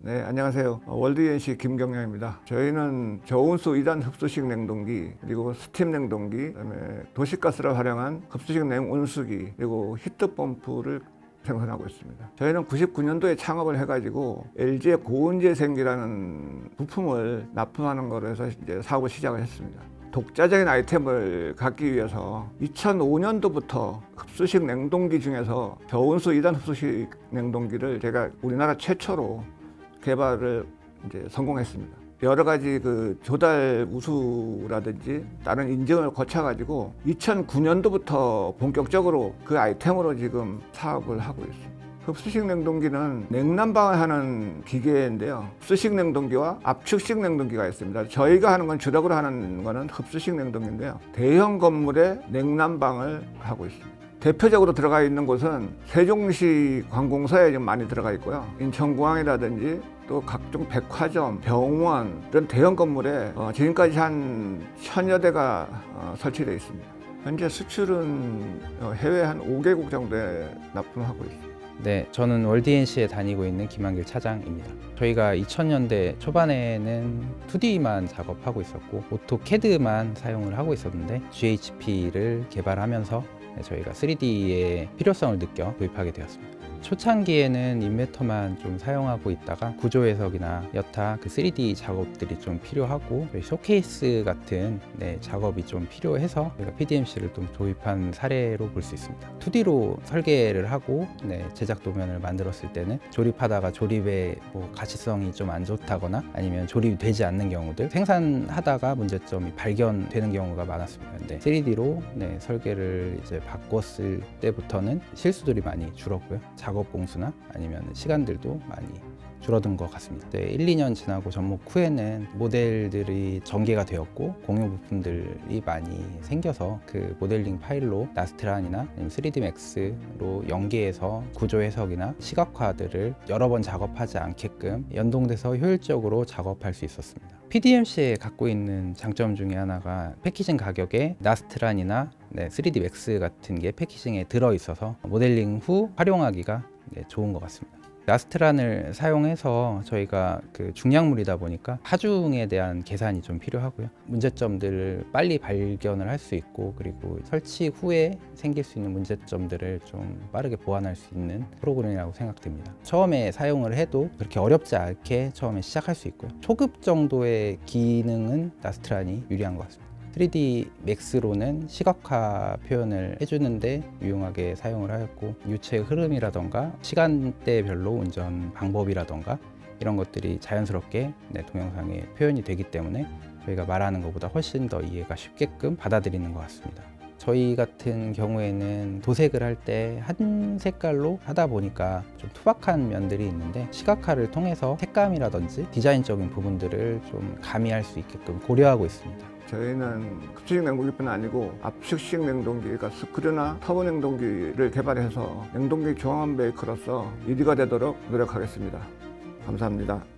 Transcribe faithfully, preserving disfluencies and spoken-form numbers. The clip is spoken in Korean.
네, 안녕하세요. 월드이엔씨 김경량입니다. 저희는 저온수 이 단 흡수식 냉동기, 그리고 스팀 냉동기, 그다음에 도시가스를 활용한 흡수식 냉온수기, 그리고 히트펌프를 생산하고 있습니다. 저희는 구십구 년도에 창업을 해가지고 엘지의 고온재생기라는 부품을 납품하는 거로 해서 이제 사업을 시작을 했습니다. 독자적인 아이템을 갖기 위해서 이천오 년도부터 흡수식 냉동기 중에서 저온수 이 단 흡수식 냉동기를 제가 우리나라 최초로 개발을 이제 성공했습니다. 여러 가지 그 조달 우수라든지 다른 인증을 거쳐가지고 이천구 년도부터 본격적으로 그 아이템으로 지금 사업을 하고 있습니다. 흡수식 냉동기는 냉난방을 하는 기계인데요. 흡수식 냉동기와 압축식 냉동기가 있습니다. 저희가 하는 건 주력으로 하는 거는 흡수식 냉동기인데요. 대형 건물에 냉난방을 하고 있습니다. 대표적으로 들어가 있는 곳은 세종시 관공서에 좀 많이 들어가 있고요. 인천공항이라든지 또 각종 백화점, 병원 이런 대형 건물에 어, 지금까지 한 천여 대가 어, 설치되어 있습니다. 현재 수출은 어, 해외 한 오 개국 정도에 납품하고 있습니다. 네, 저는 월드이엔씨에 다니고 있는 김한길 차장입니다. 저희가 이천 년대 초반에는 투 디만 작업하고 있었고 오토캐드만 사용을 하고 있었는데 지에이치피를 개발하면서 저희가 쓰리 디의 필요성을 느껴 도입하게 되었습니다. 초창기에는 인베터만 좀 사용하고 있다가 구조 해석이나 여타 그 쓰리 디 작업들이 좀 필요하고 쇼케이스 같은 네, 작업이 좀 필요해서 저희가 피디엠씨를 좀 도입한 사례로 볼 수 있습니다. 투 디로 설계를 하고 네, 제작 도면을 만들었을 때는 조립하다가 조립의 뭐 가시성이 좀 안 좋다거나 아니면 조립이 되지 않는 경우들, 생산하다가 문제점이 발견되는 경우가 많았습니다. 근데 쓰리 디로 네, 설계를 이제 바꿨을 때부터는 실수들이 많이 줄었고요. 작업 공수나 아니면 시간들도 많이 줄어든 것 같습니다. 네, 일, 이 년 지나고 접목 후에는 모델들이 전개가 되었고 공유 부품들이 많이 생겨서 그 모델링 파일로 나스트란이나 쓰리 디 맥스로 연계해서 구조 해석이나 시각화들을 여러 번 작업하지 않게끔 연동돼서 효율적으로 작업할 수 있었습니다. 피디엠씨에 갖고 있는 장점 중에 하나가 패키징 가격에 나스트란이나 네, 쓰리 디 맥스 같은 게 패키징에 들어있어서 모델링 후 활용하기가 네, 좋은 것 같습니다. 나스트란을 사용해서 저희가 그 중량물이다 보니까 하중에 대한 계산이 좀 필요하고요. 문제점들을 빨리 발견을 할 수 있고 그리고 설치 후에 생길 수 있는 문제점들을 좀 빠르게 보완할 수 있는 프로그램이라고 생각됩니다. 처음에 사용을 해도 그렇게 어렵지 않게 처음에 시작할 수 있고요. 초급 정도의 기능은 나스트란이 유리한 것 같습니다. 쓰리 디 맥스로는 시각화 표현을 해주는데 유용하게 사용을 하였고 유체 흐름이라던가 시간대별로 운전 방법이라던가 이런 것들이 자연스럽게 네, 동영상에 표현이 되기 때문에 저희가 말하는 것보다 훨씬 더 이해가 쉽게끔 받아들이는 것 같습니다. 저희 같은 경우에는 도색을 할 때 한 색깔로 하다 보니까 좀 투박한 면들이 있는데 시각화를 통해서 색감이라든지 디자인적인 부분들을 좀 가미할 수 있게끔 고려하고 있습니다. 저희는 흡수식 냉동기뿐 아니고 압축식 냉동기, 그러니까 스크류나 터보 냉동기를 개발해서 냉동기 종합 메이커로서 일 위가 되도록 노력하겠습니다. 감사합니다.